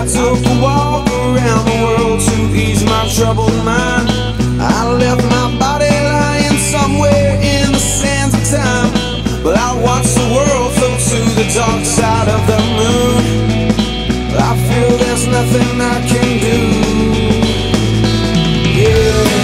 I took a walk around the world to ease my troubled mind. I left my body lying somewhere in the sands of time, but I watched the world float to the dark side of the moon. I feel there's nothing I can do. Yeah.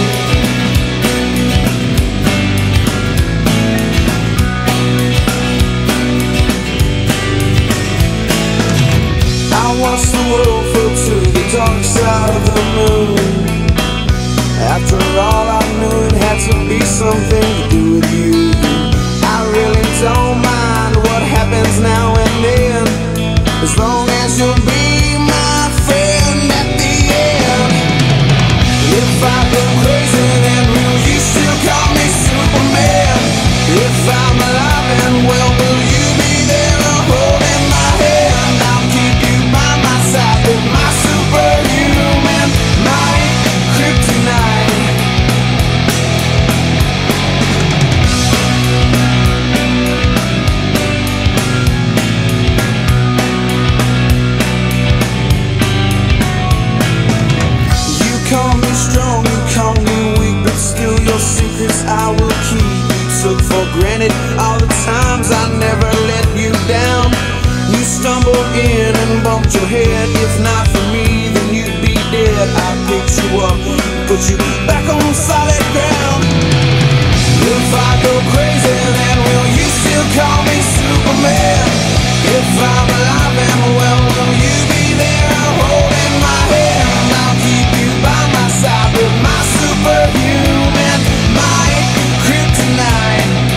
I watched the world float to the dark side of the moon. After all, I knew it had to be something to do with you. I really don't mind what happens now and then, as long as you'll be my friend at the end. If I go crazy, then will you still call me Superman? If I'm alive and well, will you be there holding my hand? I'll keep you by my side with my superhuman might, kryptonite. You call me strong, you call me weak, but still your secrets I will keep. You took for granted all the times I never let you down. You stumbled in and bumped your head. If not for me, then you'd be dead. I picked you up, put you back on solid ground. If I go crazy, then will you still call me Superman? If I'm alive and well, will you be there holding my hand? I'll keep you by my side with my superhuman might, kryptonite.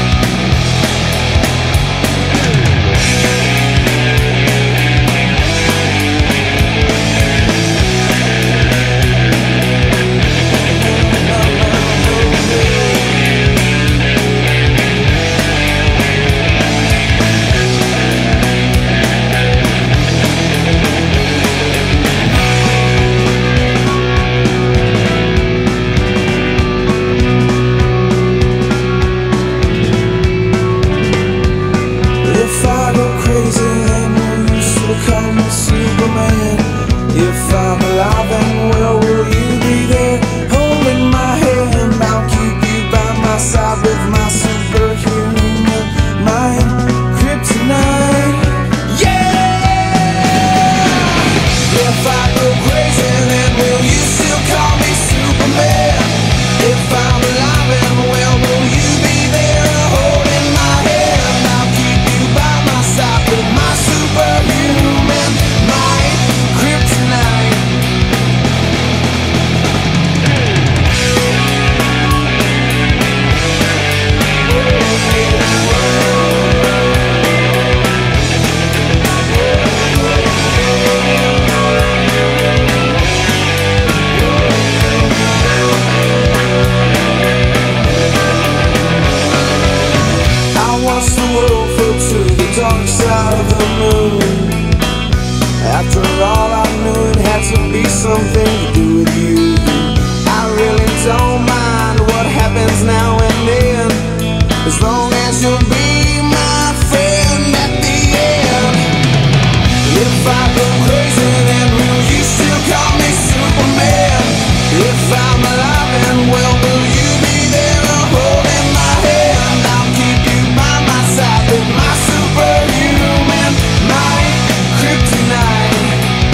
If I go crazy, then will you still call me Superman? If I'm alive and well, will you be there holding my hand? I'll keep you by my side with my superhuman mind, kryptonite. Yeah! If I go crazy, then will you still call me Superman? If I'm alive and well, will you be there holding my hand? I'll keep you by my side with my superhuman might, kryptonite. I watched the world float to the dark side of the moon. After all, I knew it had to be something to do with you. I really don't mind what happens now and then, as long as you'll be my friend at the end. If I go crazy, then will you still call me Superman? If I'm alive and well, will you be there holding my hand? I'll keep you by my side with my superhuman might, kryptonite.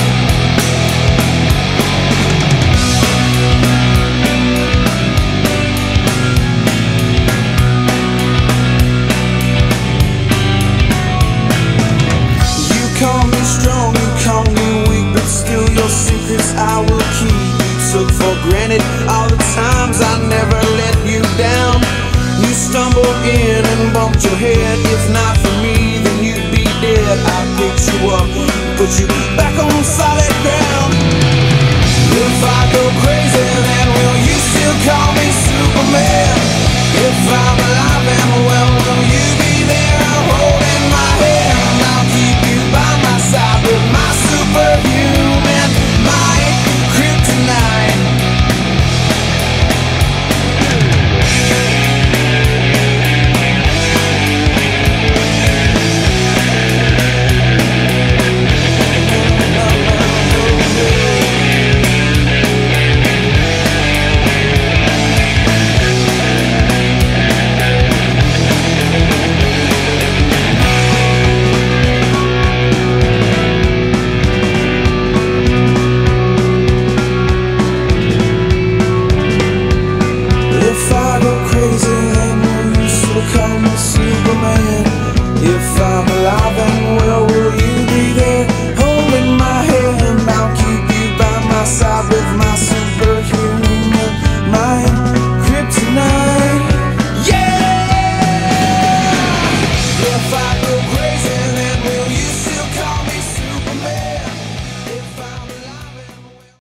You call me strong, you call me weak, but still your secrets I will keep. You took for granted all the times I never let you down. You stumbled in and bumped your head. If not for me, then you'd be dead. I picked you up, put you back on solid ground. If I go crazy, then will you still call me Superman? If I'm alive and well, will you be there holding my hand? I'll keep you by my side with my superhuman might, kryptonite. so great.